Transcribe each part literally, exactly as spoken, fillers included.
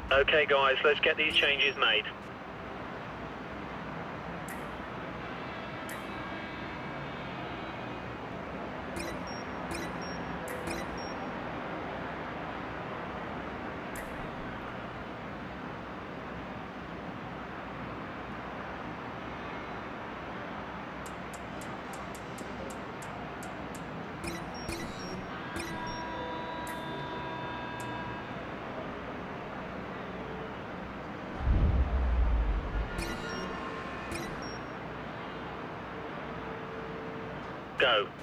Okay guys, let's get these changes made. Go.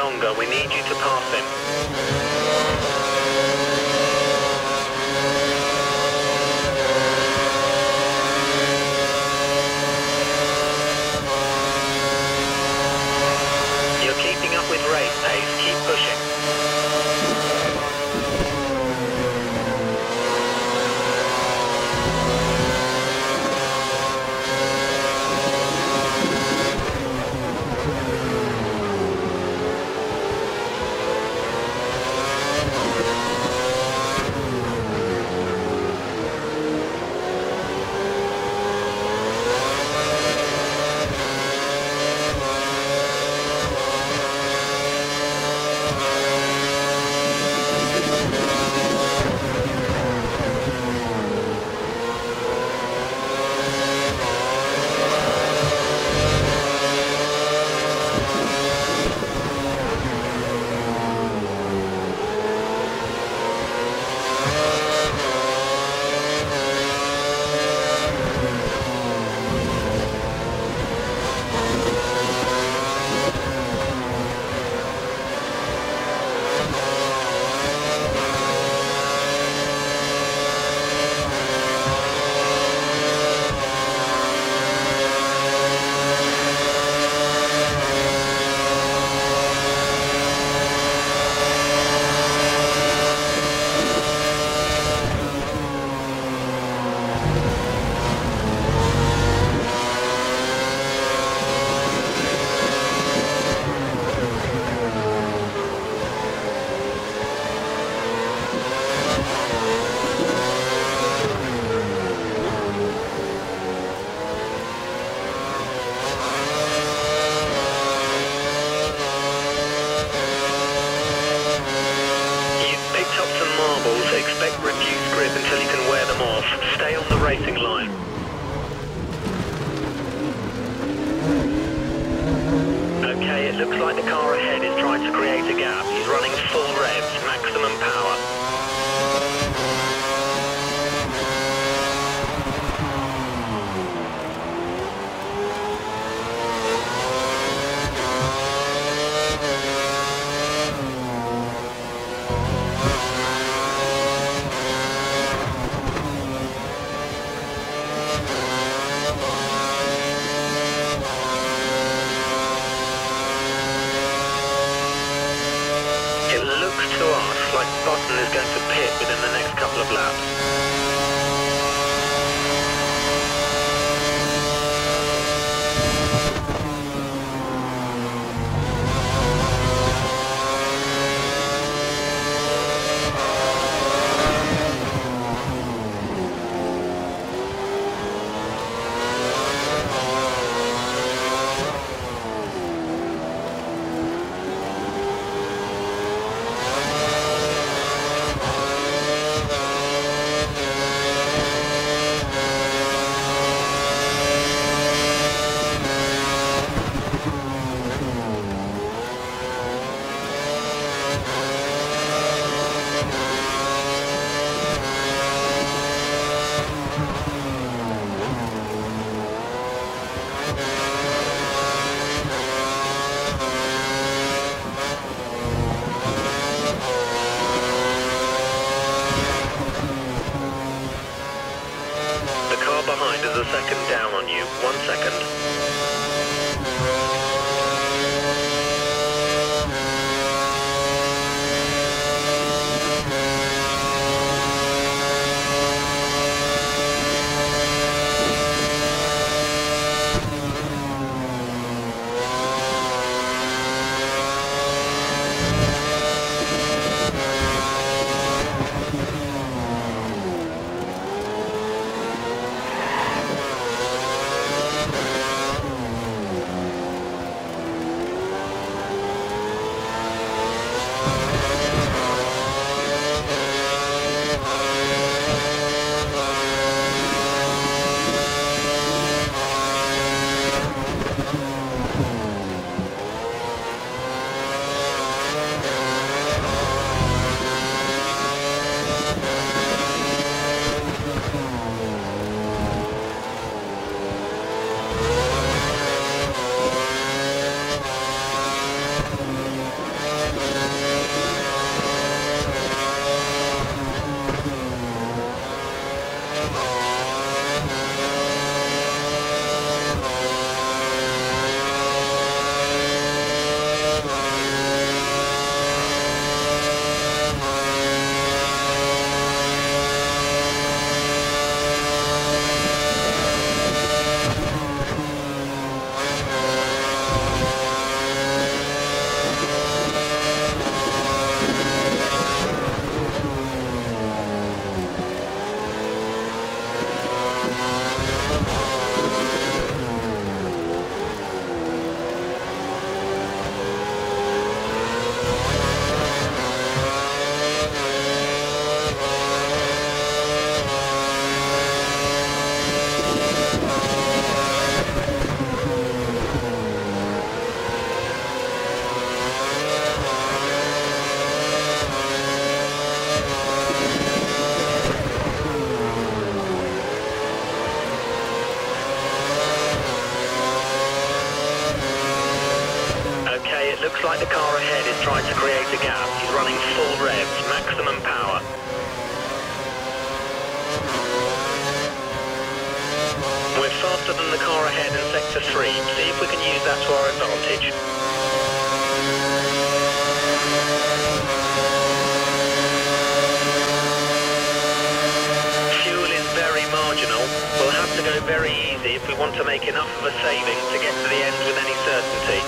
longer. We need you to pass him. You're keeping up with race pace. Keep pushing. Expect reduced grip until you can wear them off. Stay on the racing line. Okay, it looks like the car ahead is trying to create a gap. He's running full revs, maximum power. It looks to us like Button is going to pit within the next couple of laps. Behind is a second down on you. One second. create a gap. He's running full revs, maximum power. We're faster than the car ahead in sector three. See if we can use that to our advantage. Fuel is very marginal. We'll have to go very easy if we want to make enough of a saving to get to the end with any certainty.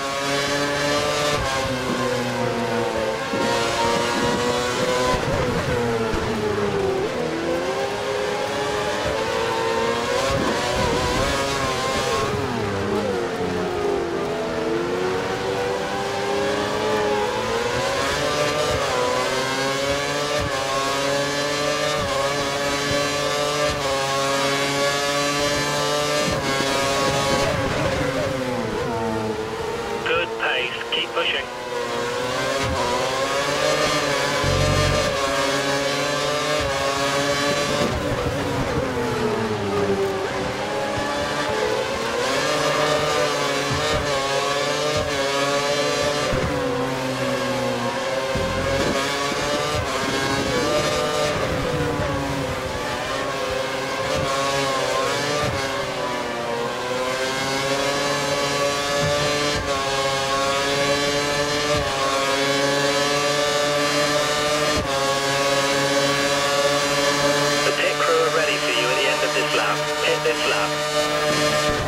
Keep pushing. This lap.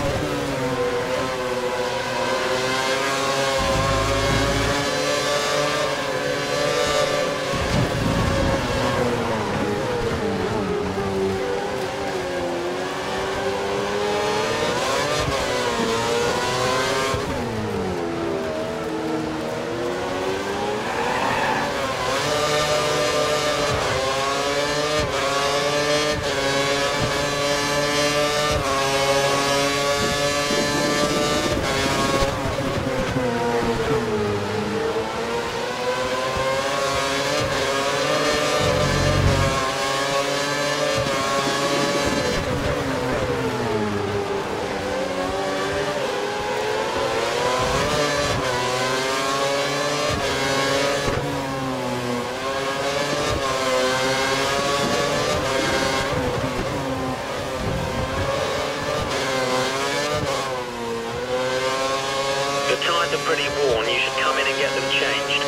The tyres are pretty worn. You should come in and get them changed.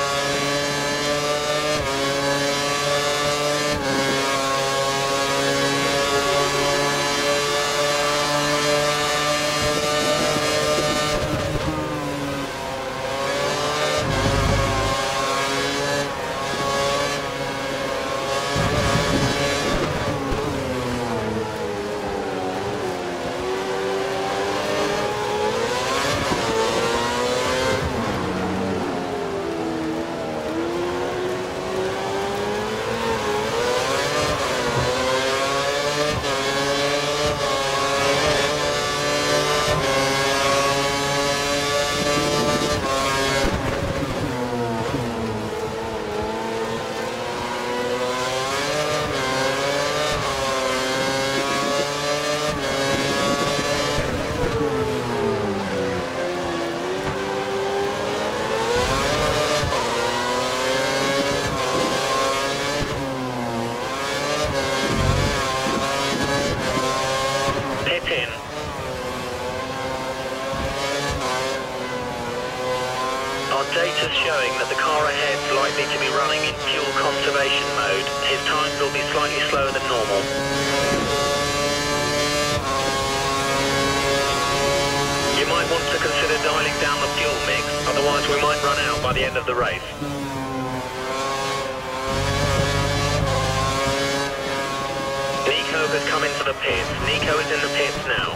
Data's showing that the car ahead's likely to be running in fuel conservation mode. His times will be slightly slower than normal. You might want to consider dialing down the fuel mix, otherwise we might run out by the end of the race. Nico has come into the pits. Nico is in the pits now.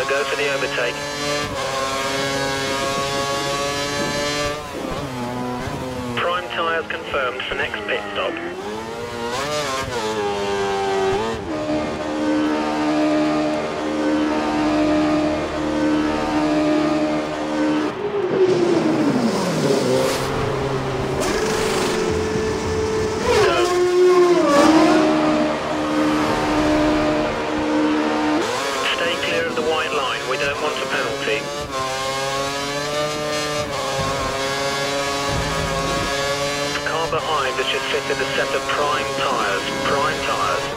go for the overtake. Prime tyres confirmed for next pit stop. Behind has just fitted a set of prime tyres. Prime tyres.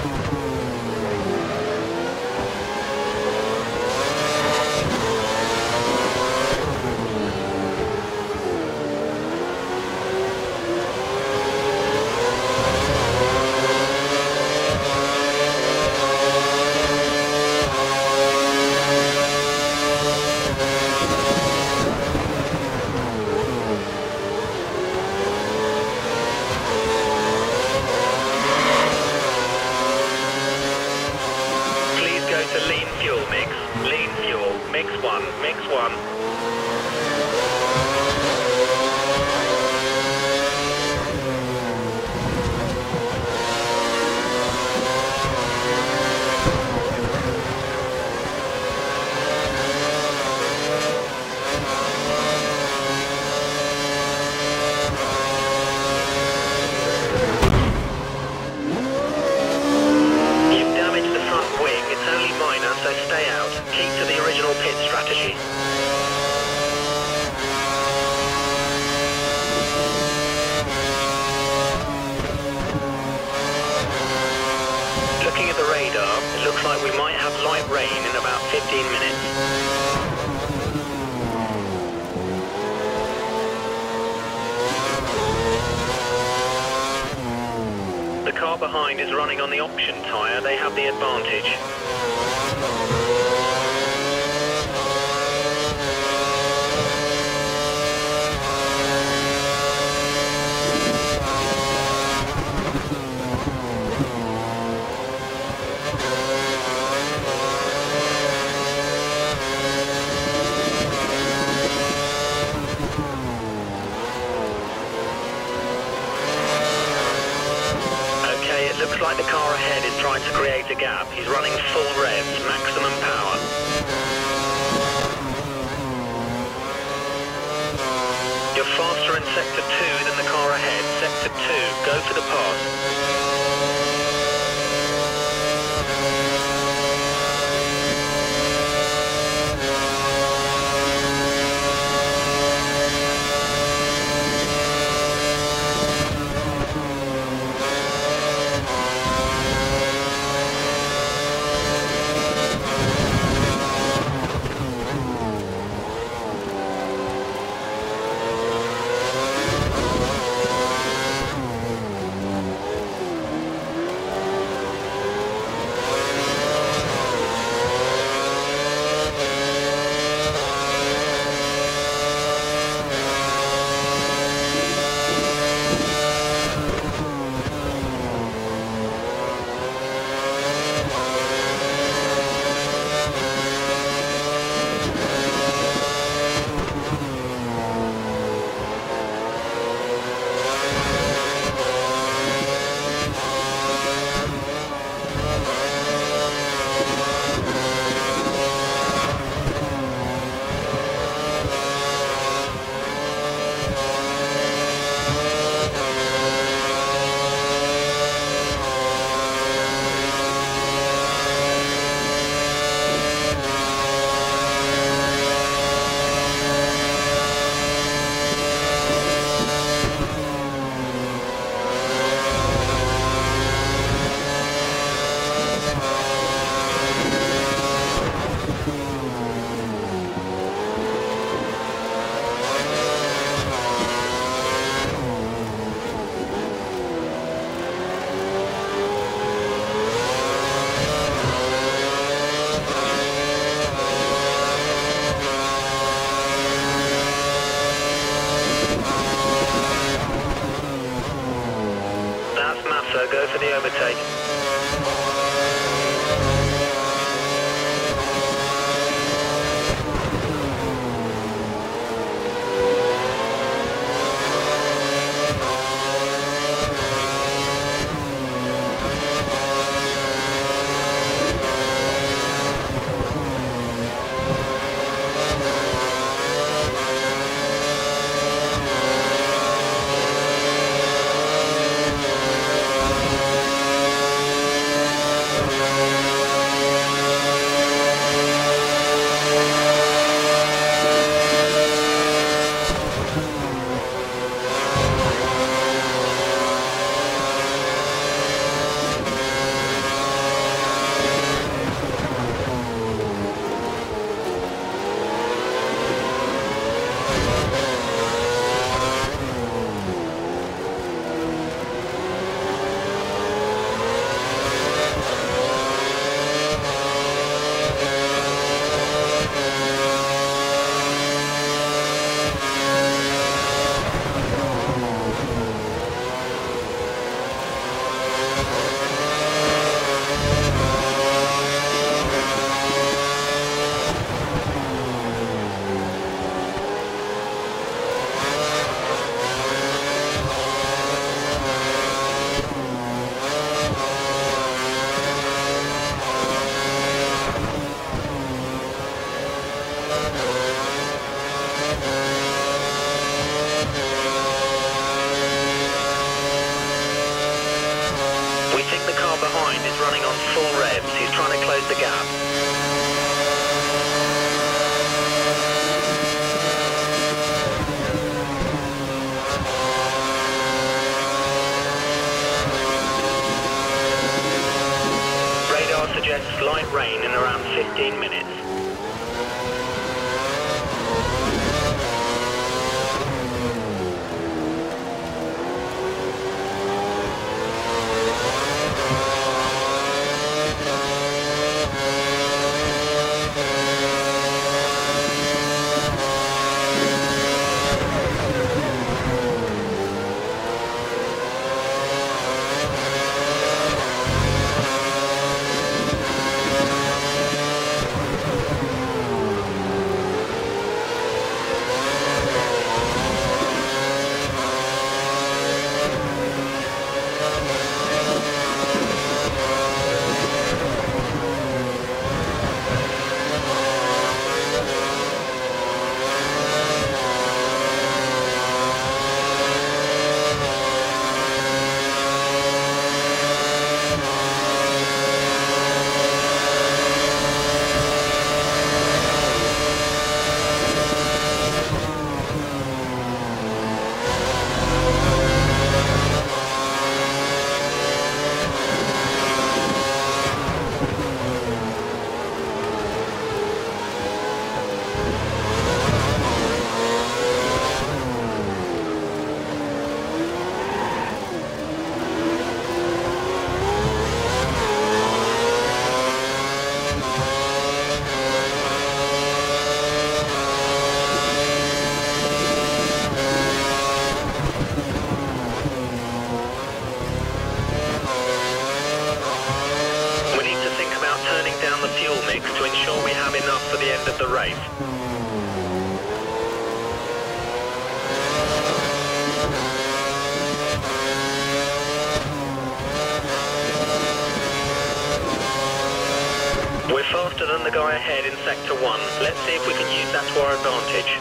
Lean fuel mix. Lean fuel. Mix one. Mix one. So stay out. Keep to the original pit strategy. Looking at the radar, it looks like we might have light rain in about fifteen minutes. The car behind is running on the option tyre. They have the advantage. It looks like the car ahead is trying to create a gap. He's running full revs, maximum power. You're faster in sector two than the car ahead. Sector two, go for the pass. full revs. He's trying to close the gap. Radar suggests light rain in around fifteen minutes. To ensure we have enough for the end of the race. We're faster than the guy ahead in sector one. Let's see if we can use that to our advantage.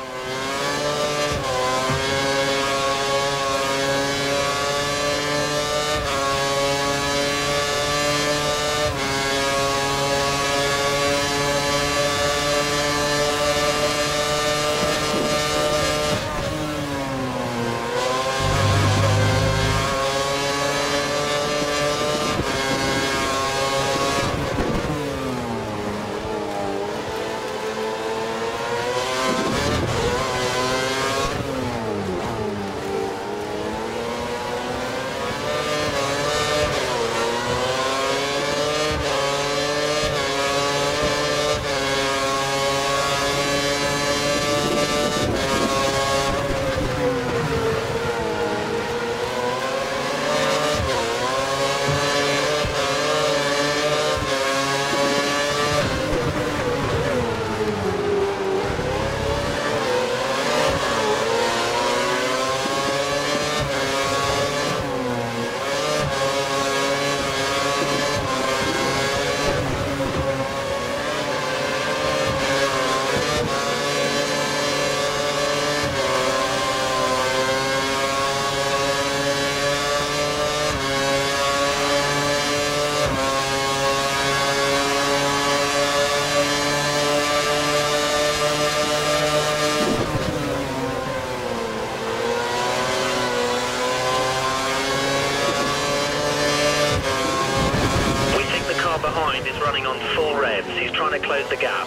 Behind is running on full revs. He's trying to close the gap.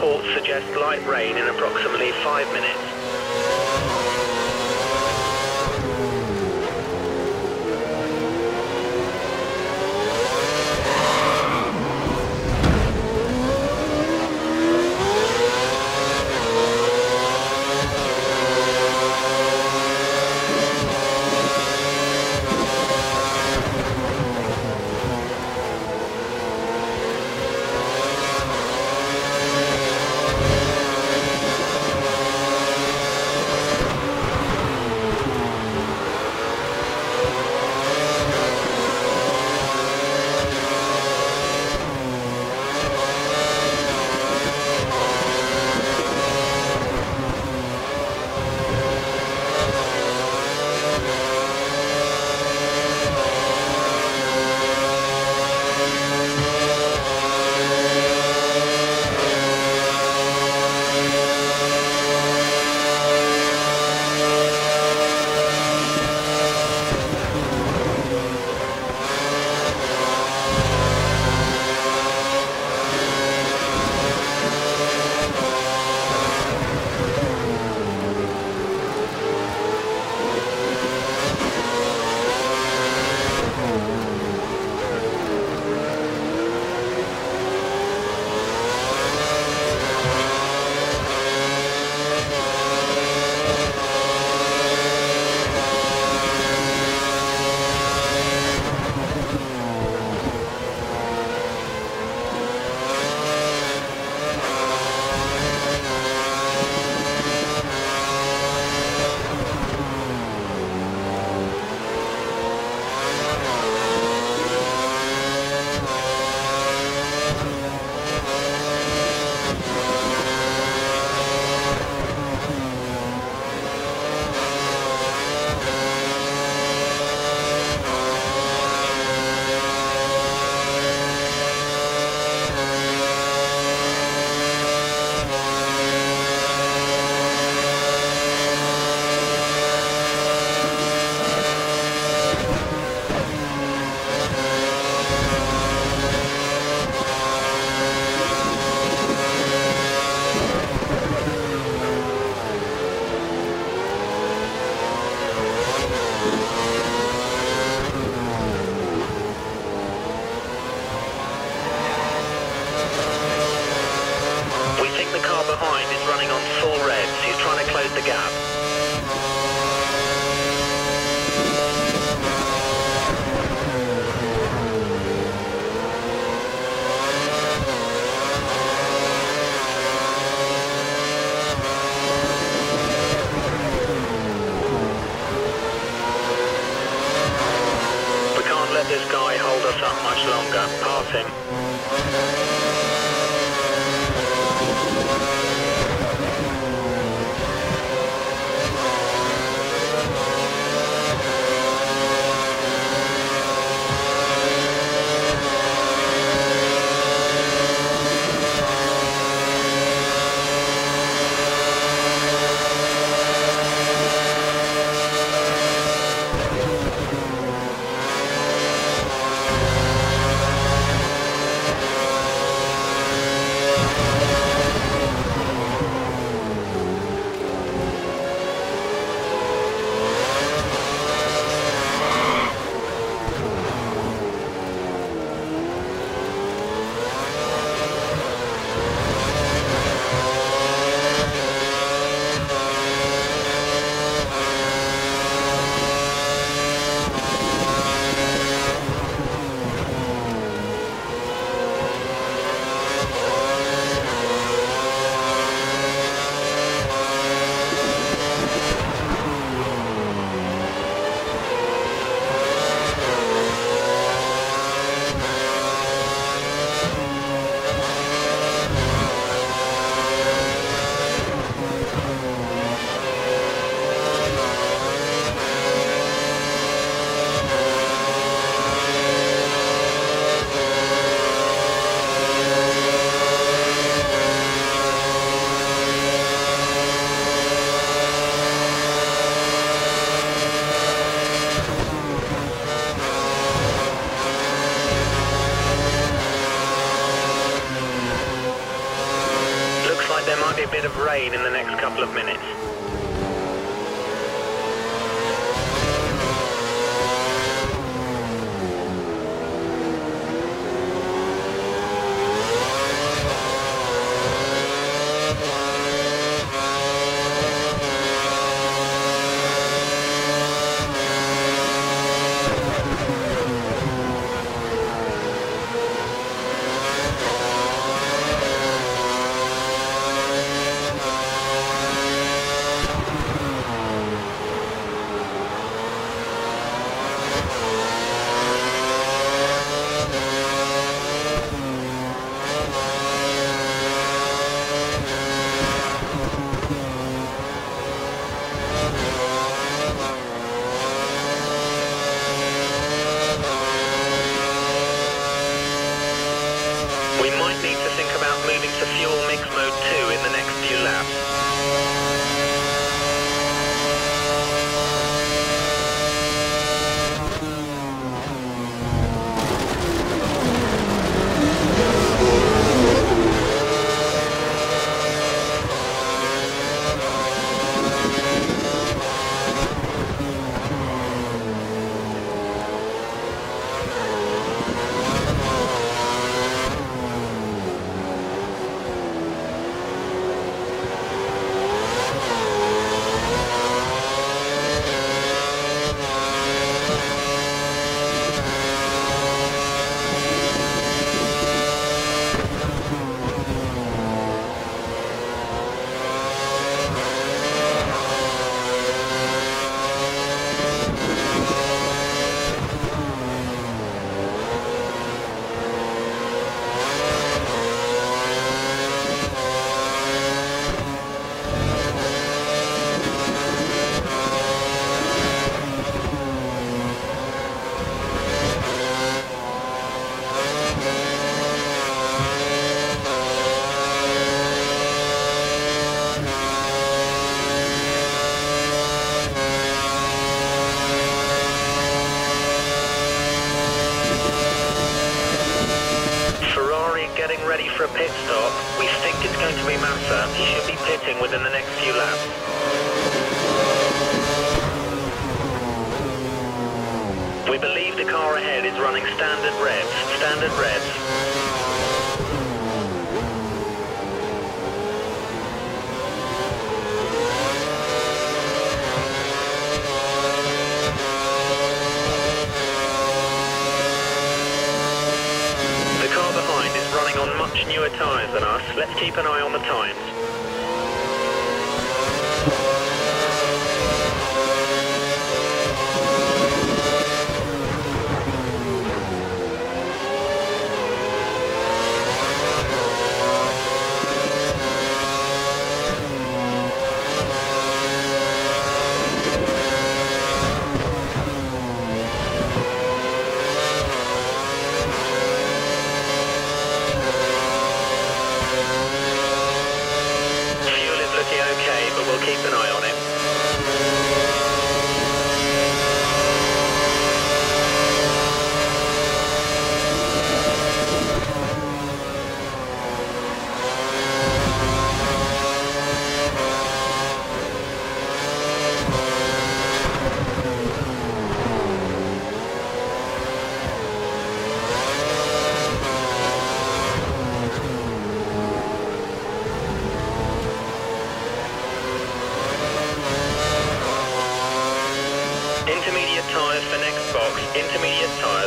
reports suggest light rain in approximately five minutes. The gap. We can't let this guy hold us up much longer. Pass him. a bit of rain in the next couple of minutes. We might need to think about moving to fuel mix mode two in the next few laps. Getting ready for a pit stop. We think it's going to be Massa. He should be pitting within the next few laps. We believe the car ahead is running standard revs. Standard revs. On much newer tyres than us. Let's keep an eye on the times. We'll keep an eye on it. Intermediate tyres for next box. Intermediate tyres.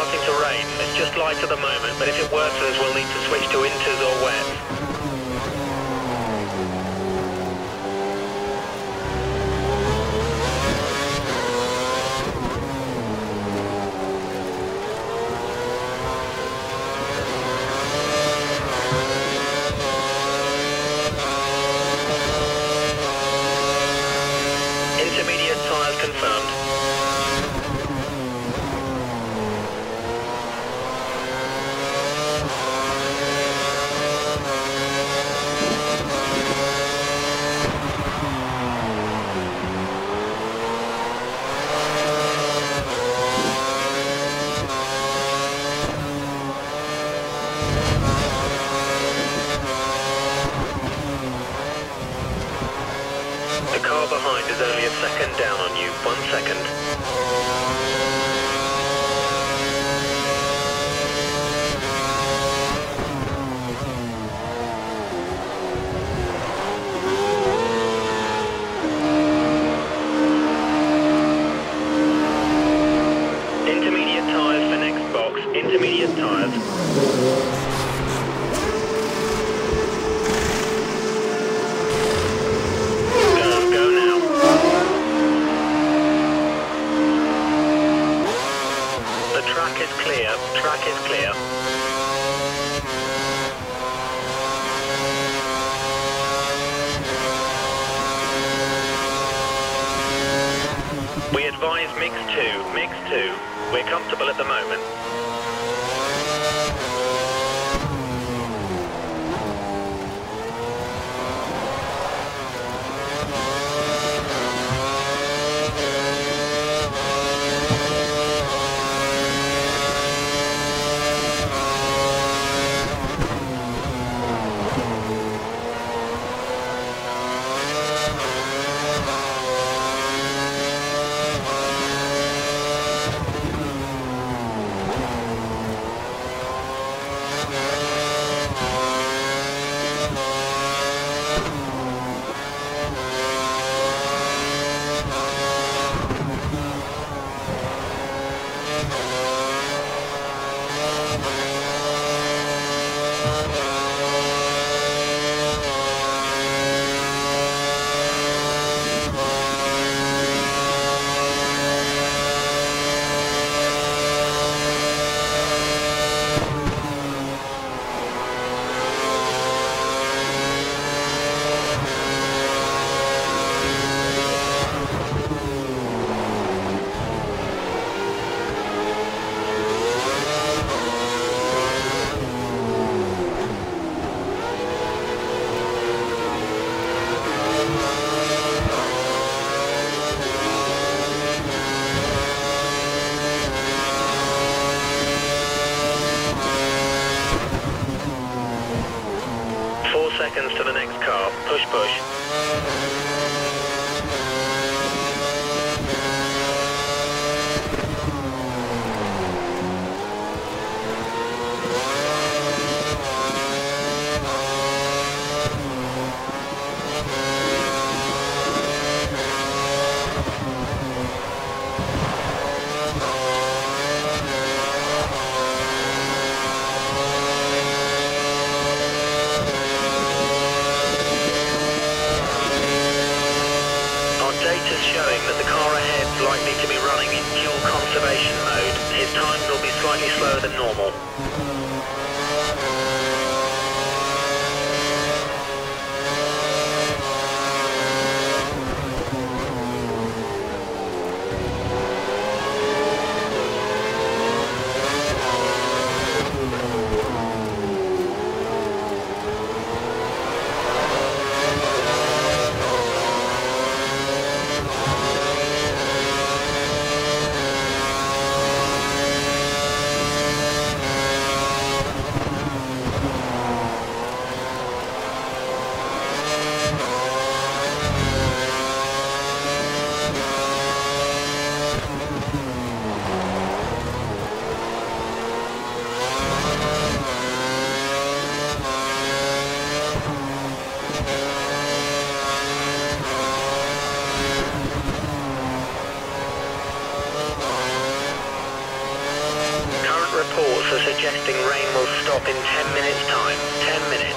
starting to rain. It's just light at the moment, but if it worsens, we'll need to switch to inters or wets. Intermediate tyres confirmed. The car behind is only a second down on you. One second. Intermediate tyres for next box. Intermediate tyres. Track is clear. Track is clear. We advise mix two. Mix two. We're comfortable at the moment. Seconds to the next car. Push, push. Data's showing that the car ahead is likely to be running in fuel conservation mode. His times will be slightly slower than normal. reports are suggesting rain will stop in ten minutes time. ten minutes.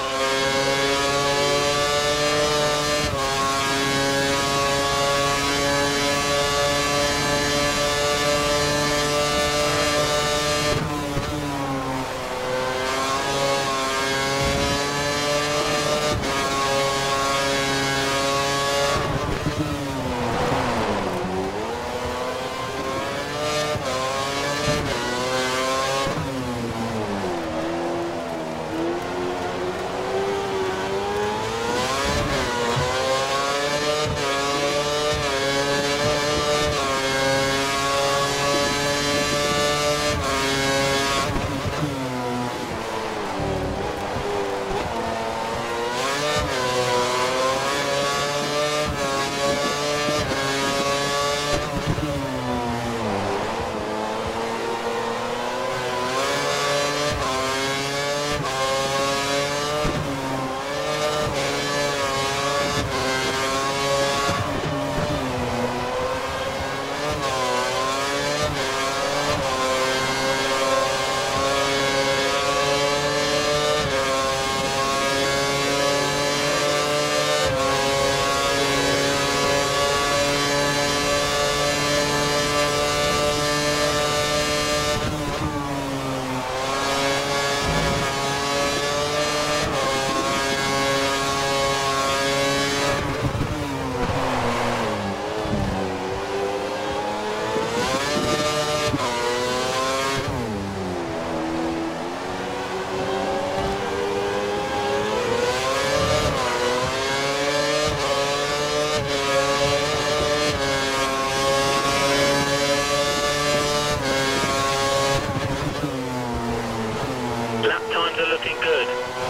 Lap times are looking good.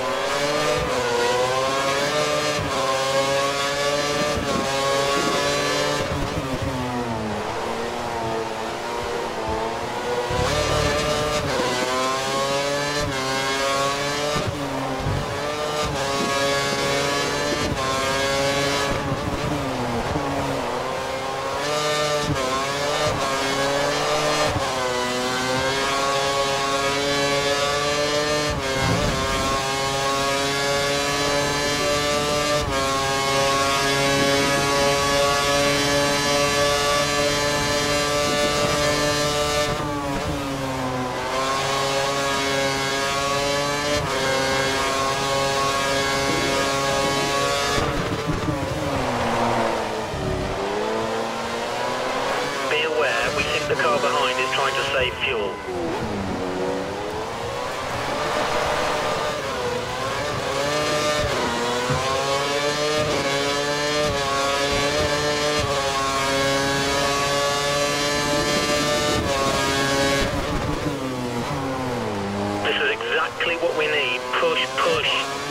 We think the car behind is trying to save fuel. This is exactly what we need. Push, push.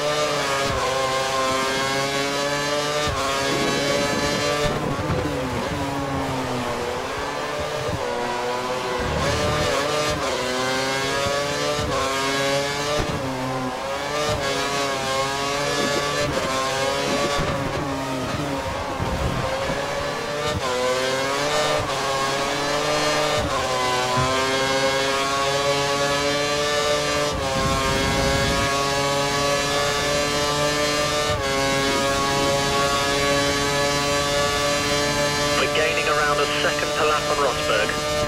Second to lap on Rosberg.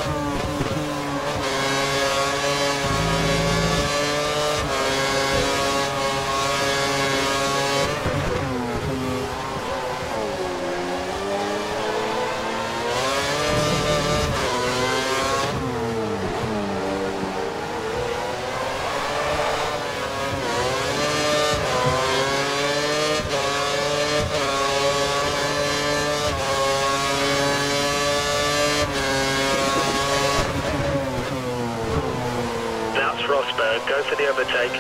Rosberg, go for the overtake.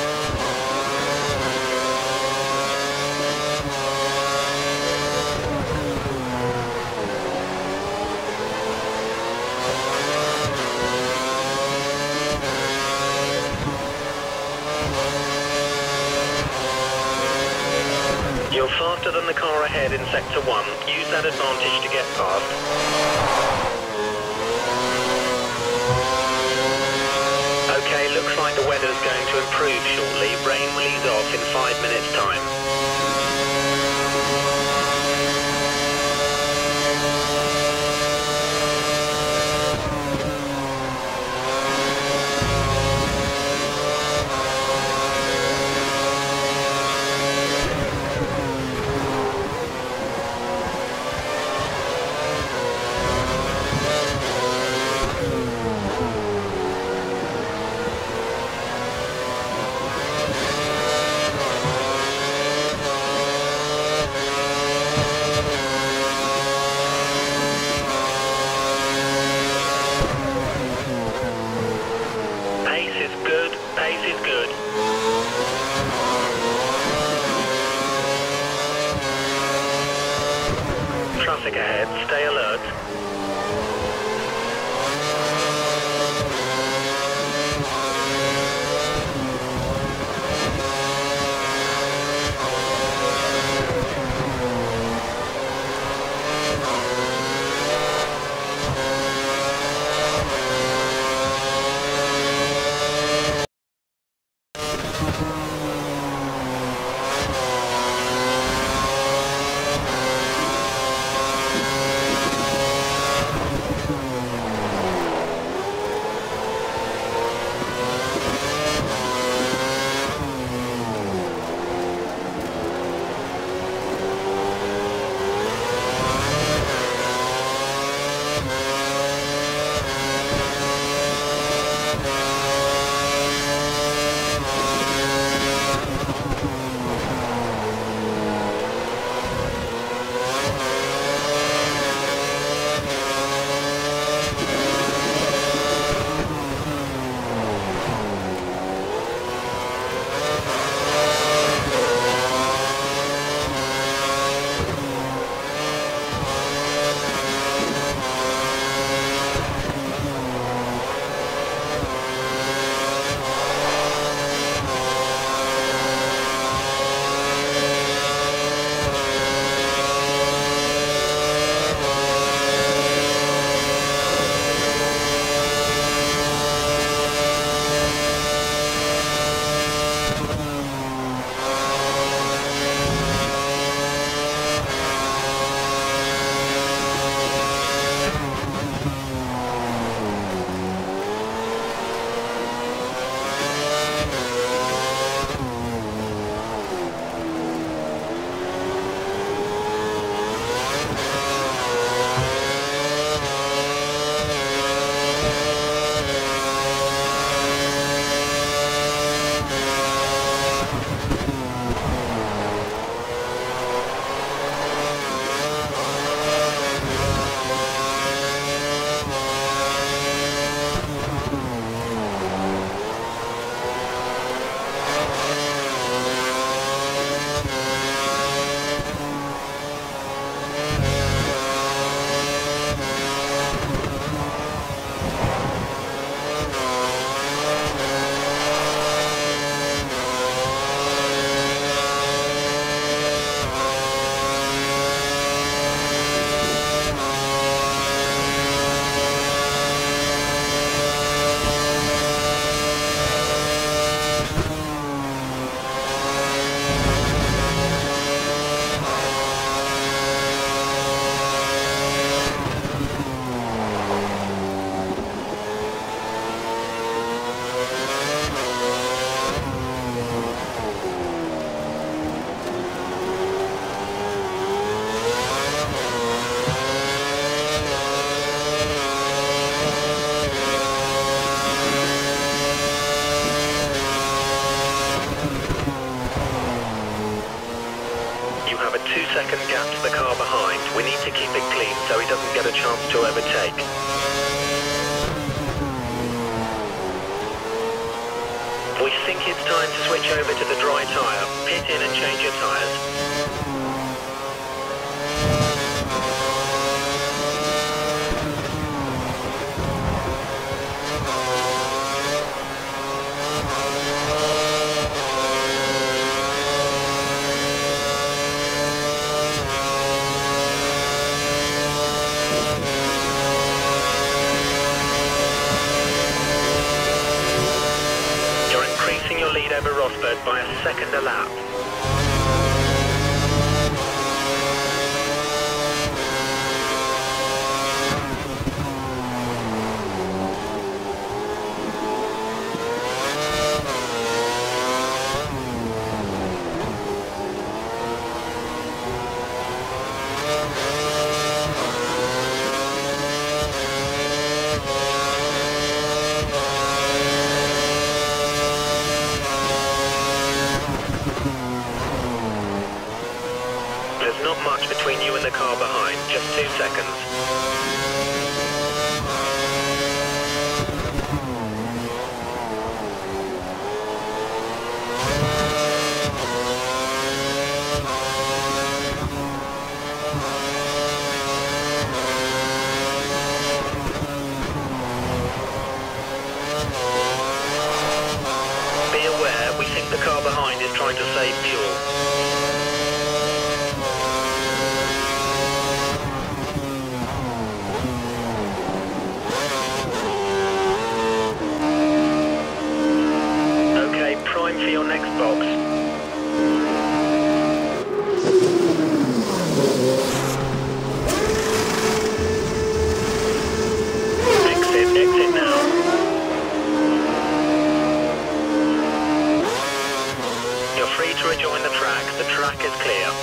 You're faster than the car ahead in sector one. Use that advantage to get past. Looks like the weather's going to improve shortly. Rain will ease off in five minutes' time. Traffic ahead, stay alert. Two-second gap to the car behind. We need to keep it clean so he doesn't get a chance to overtake. We think it's time to switch over to the dry tyre. Pit in and change your tyres. Rosberg by a second a lap. There's not much between you and the car behind, just two seconds. Be aware, we think the car behind is trying to save fuel. Prime for your next box. Exit, exit now. You're free to rejoin the track. The track is clear.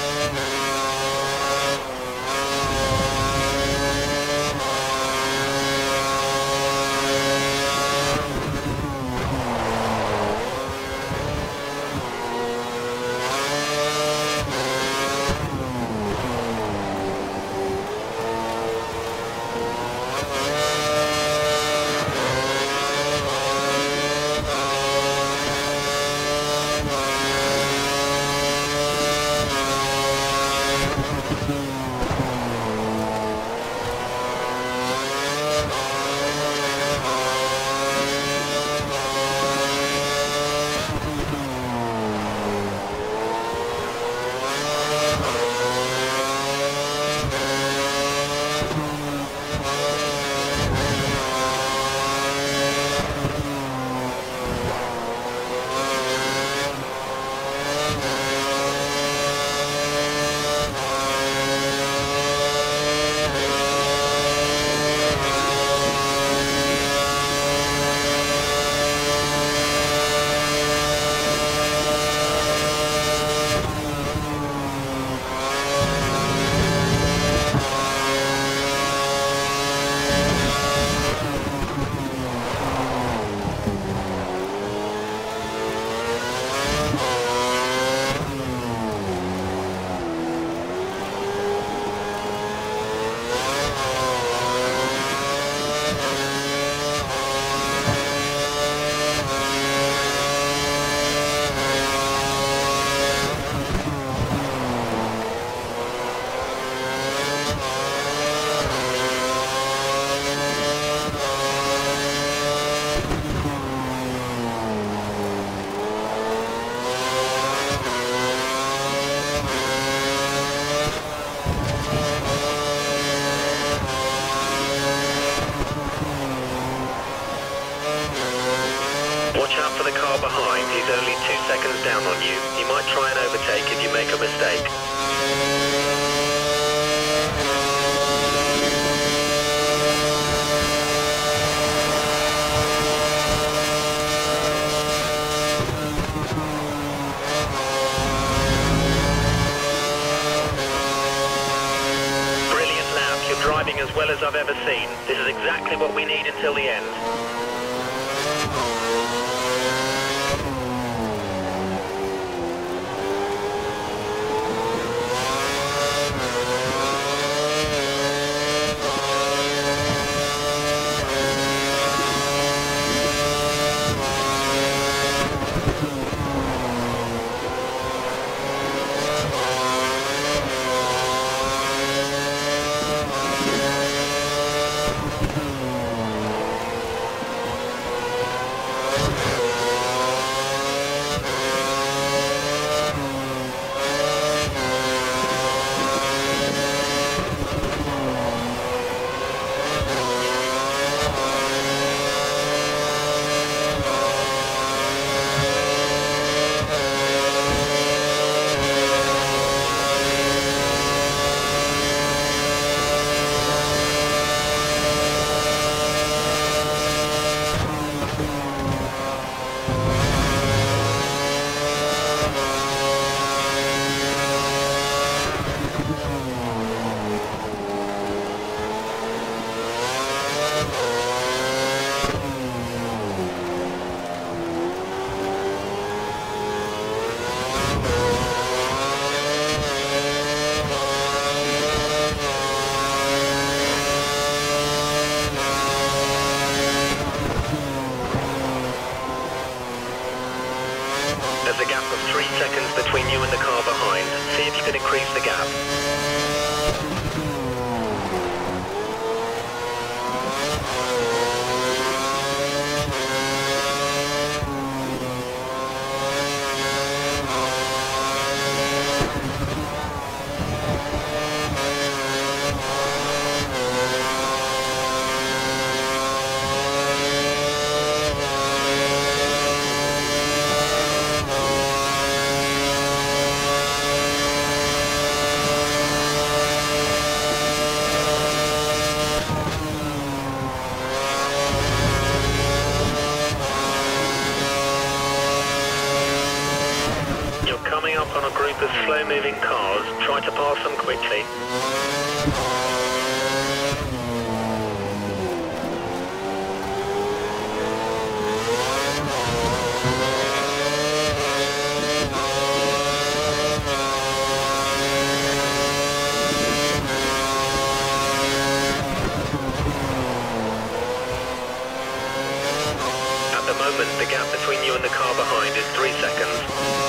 Watch out for the car behind, he's only two seconds down on you. He might try and overtake if you make a mistake. Brilliant lap, you're driving as well as I've ever seen. This is exactly what we need until the end. There's a gap of three seconds between you and the car behind. See if you can increase the gap. Coming up on a group of slow-moving cars, try to pass them quickly. At the moment, the gap between you and the car behind is three seconds.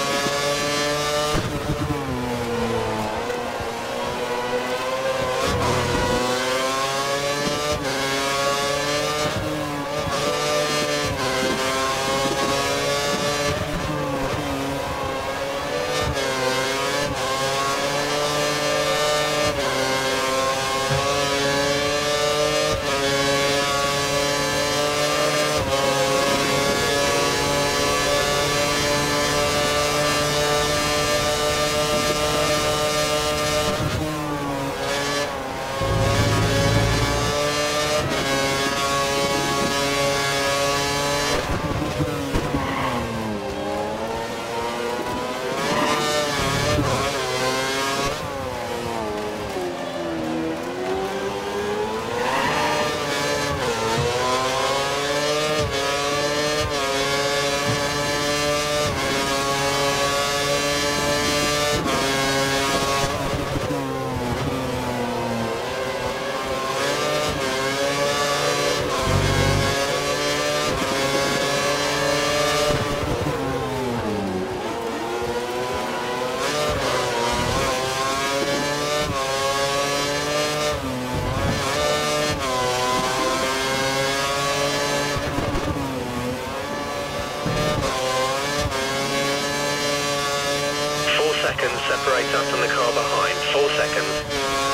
Seconds separates us and the car behind. Four seconds.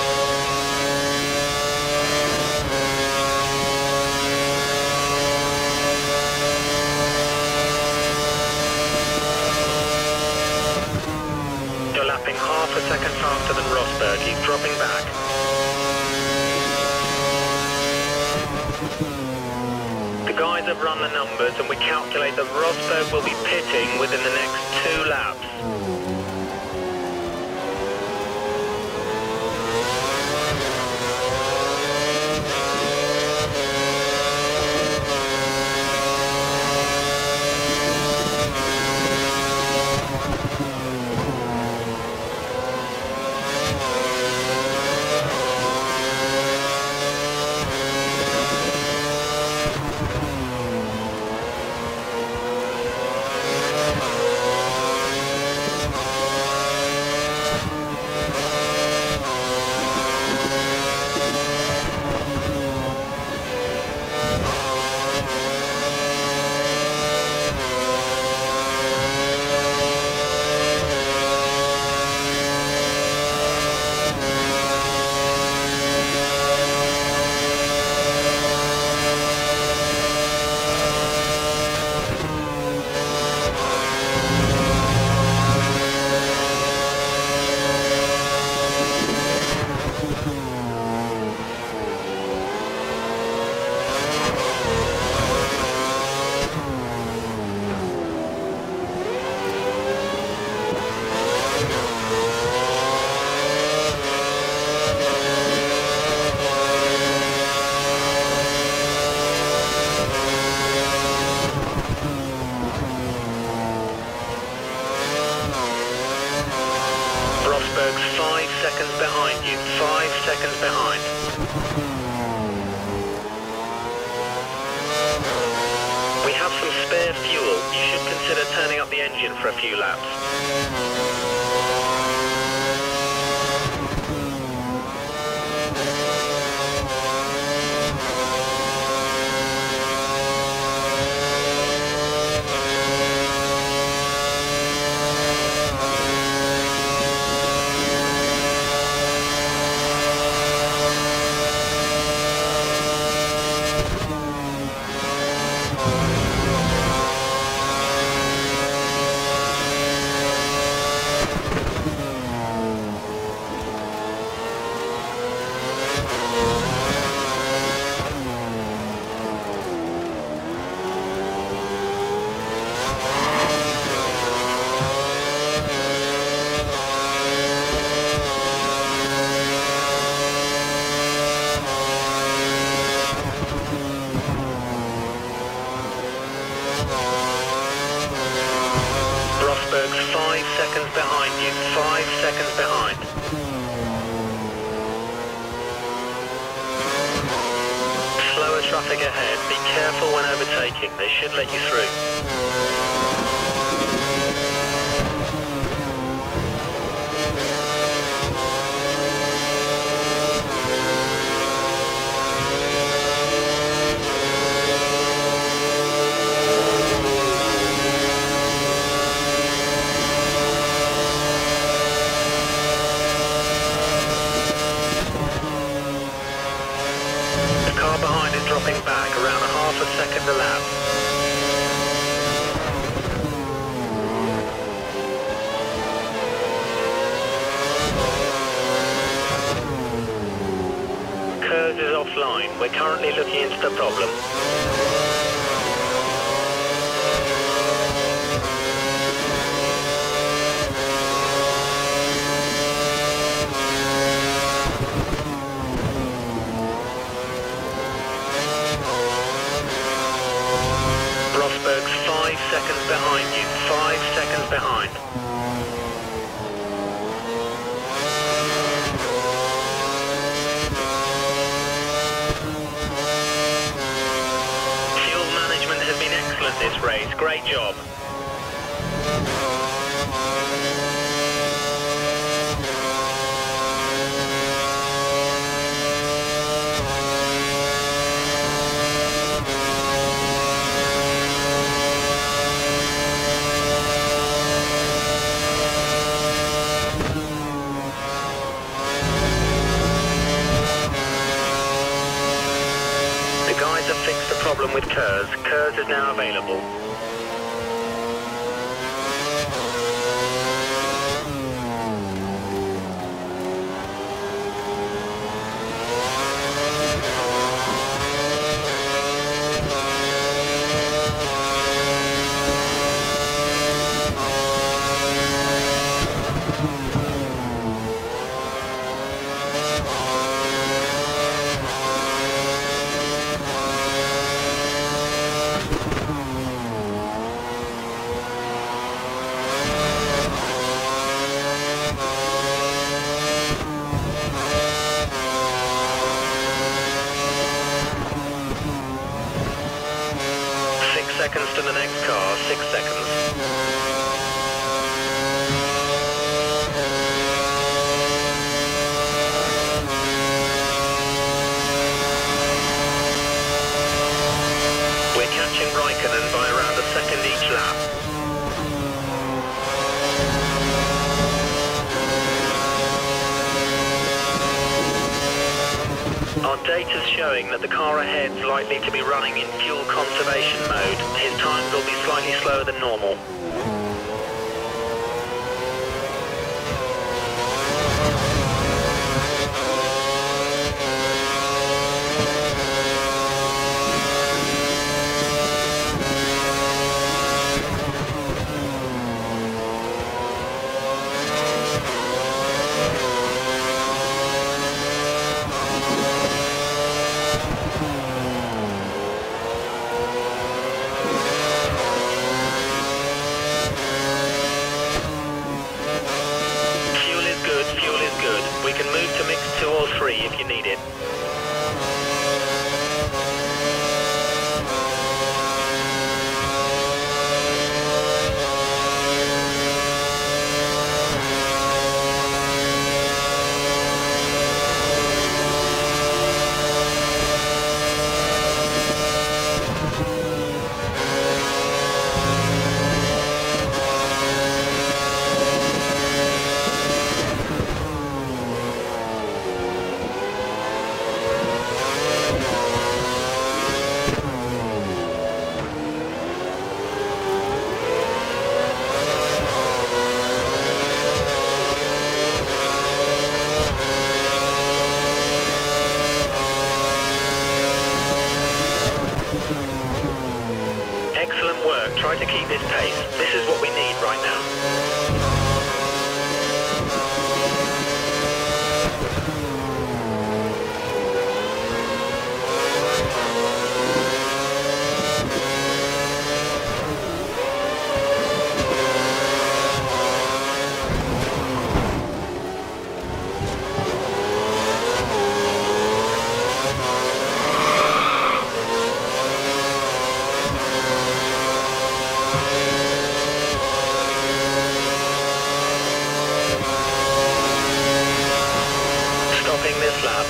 You're lapping half a second faster than Rosberg. He's dropping back. The guys have run the numbers and we calculate that Rosberg will be pitting within the next two laps. consider turning up the engine for a few laps. Rosberg's five seconds behind you, five seconds behind. Slower traffic ahead, be careful when overtaking, they should let you through. Behind is dropping back around a half a second a lap. Kurz is offline. We're currently looking into the problem. Rosberg's five seconds behind you, five seconds behind. Fuel management has been excellent this race, great job. The guys have fixed the problem with Kurz. Kurz is now available. Six seconds to the next car, six seconds. We're catching Raikkonen by around a second each lap. Our data's showing that the car ahead's likely to be running in fuel conservation mode. His times will be slightly slower than normal. Excellent work. Try to keep this pace. This is what we need right now. Stopping this lap.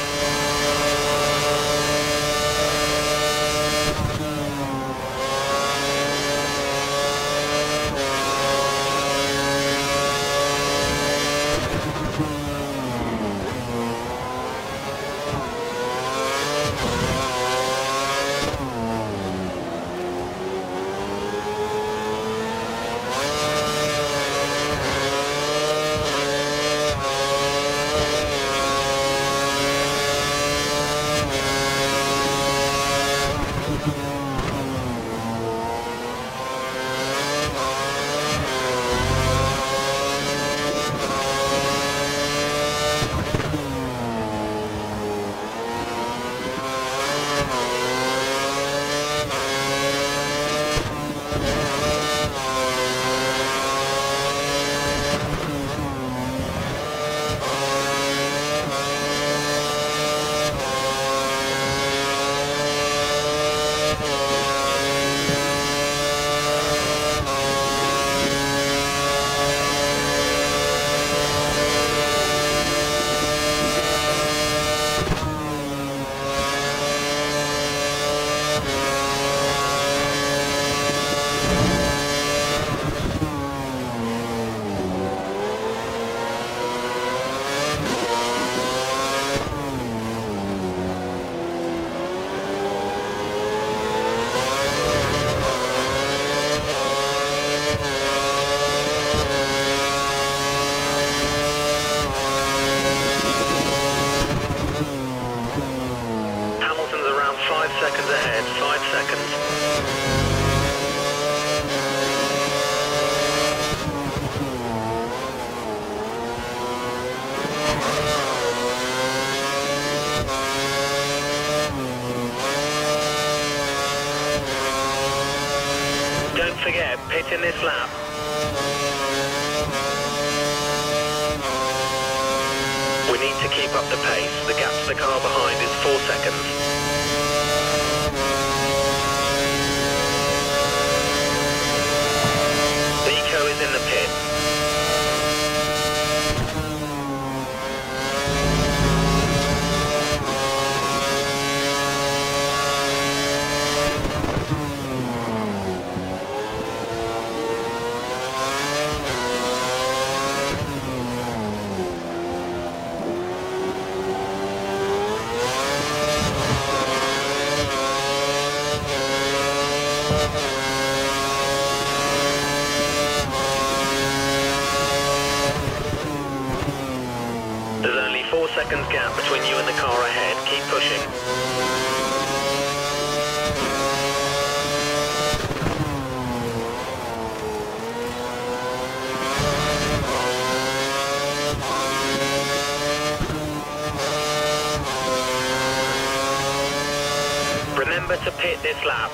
Five seconds ahead, five seconds. Don't forget, pit in this lap. We need to keep up the pace. The gap to the car behind is four seconds. In the pit. There's only four seconds gap between you and the car ahead. Keep pushing. Remember to pit this lap.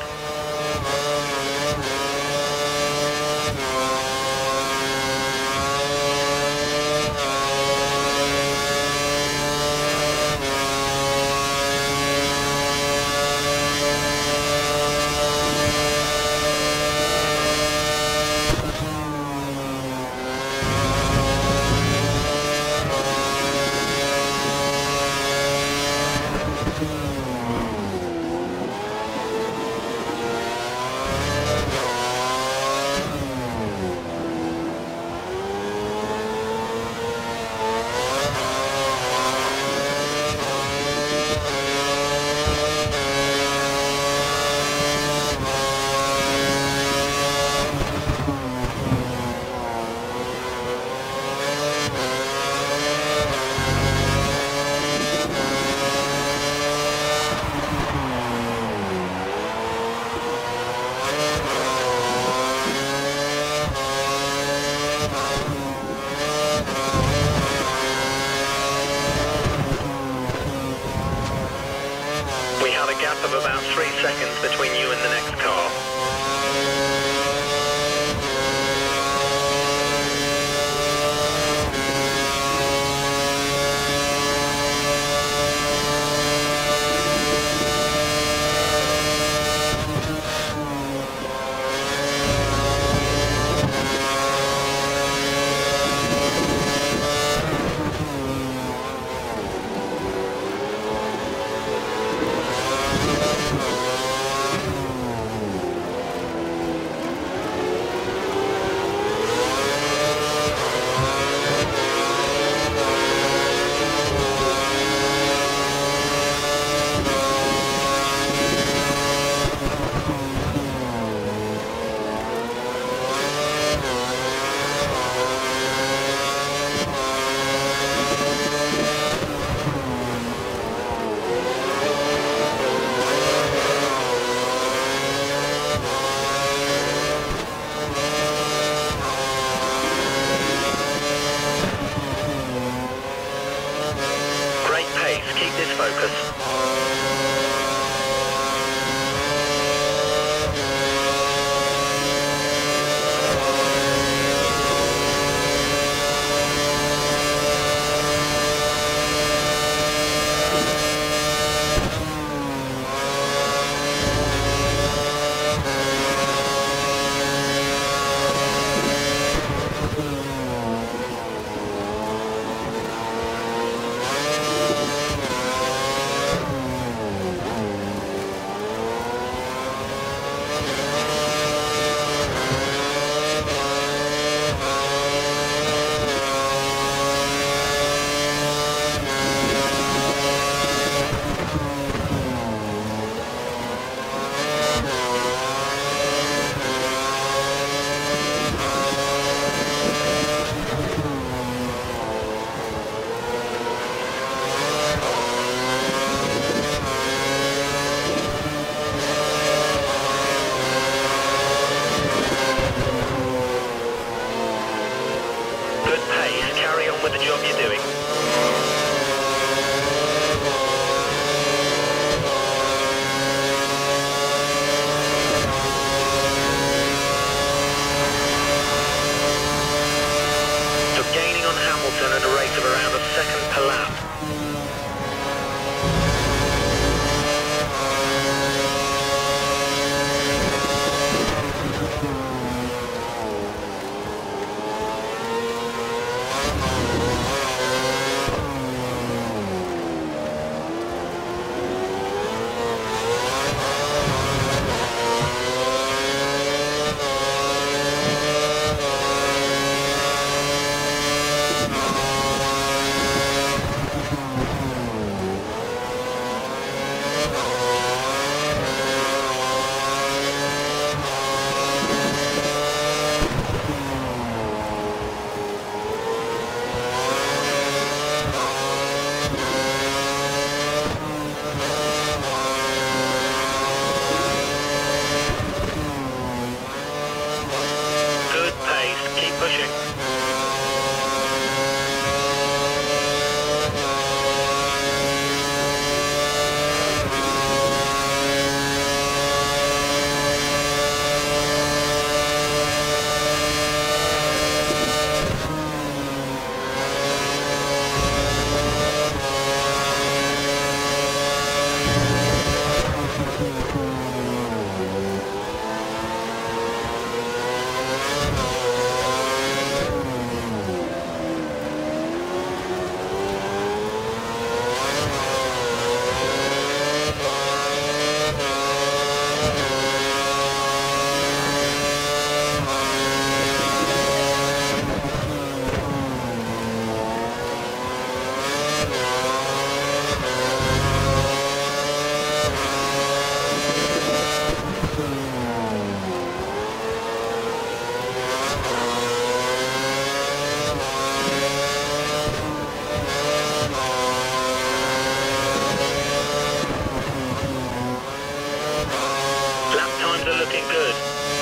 looking good.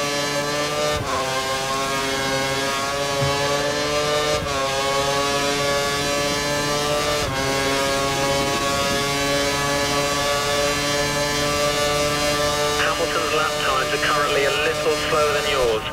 Hamilton's lap times are currently a little slower than yours.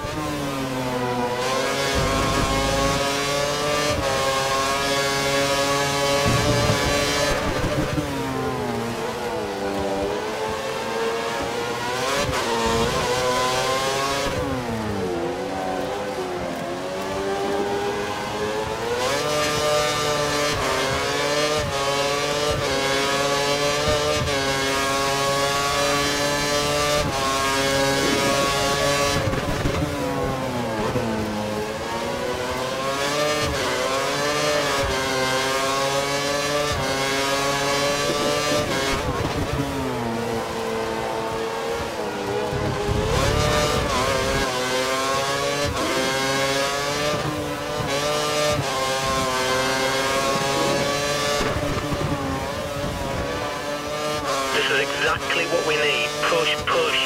This is exactly what we need. Push, push.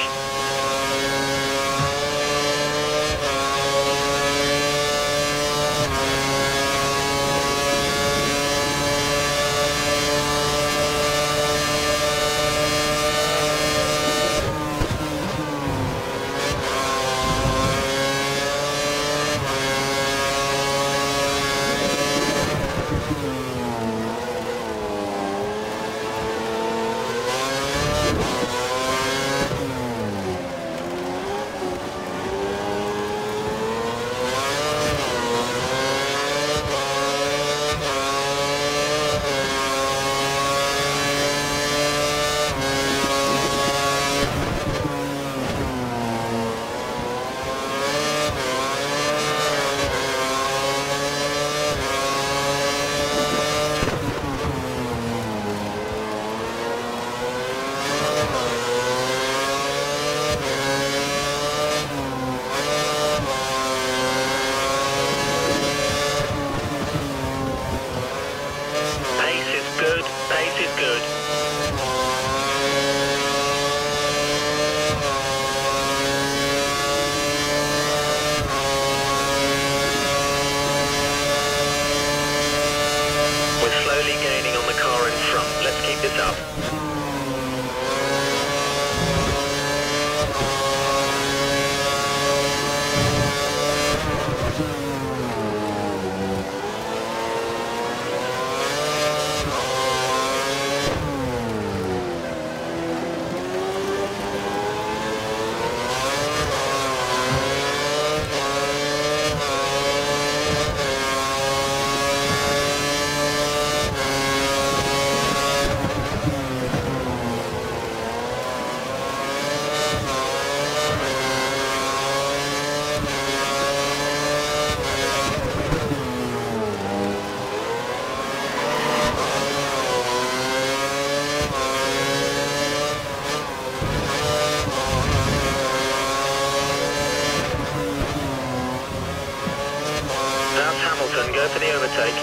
Pace is good, pace is good. We're slowly gaining on the car in front. Let's keep this up. That's Hamilton, go for the overtake.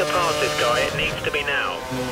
pass this guy, it needs to be now.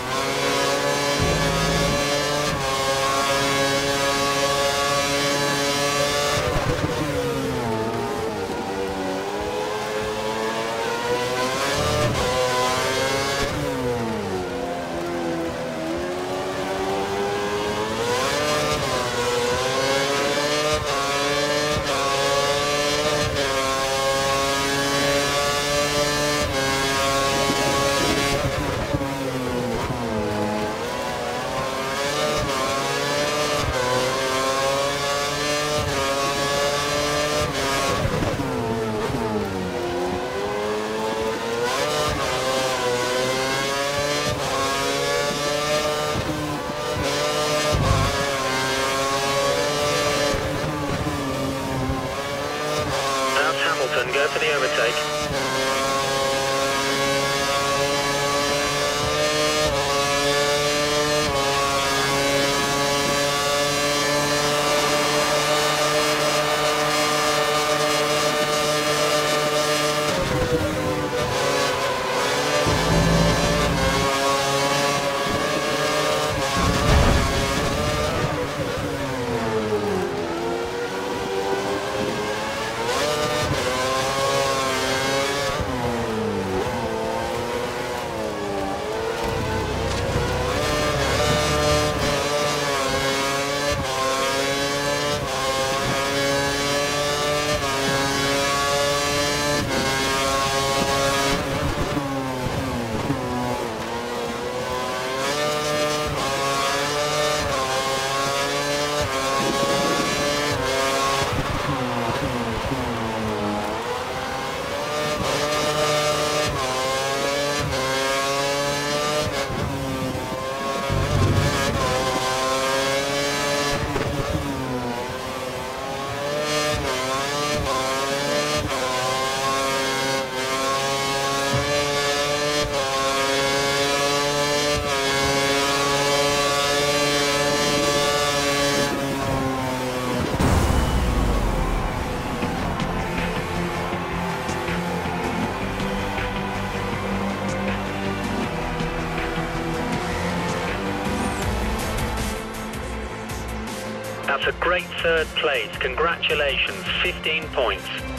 Go for the overtake. That's a great third place. Congratulations, fifteen points.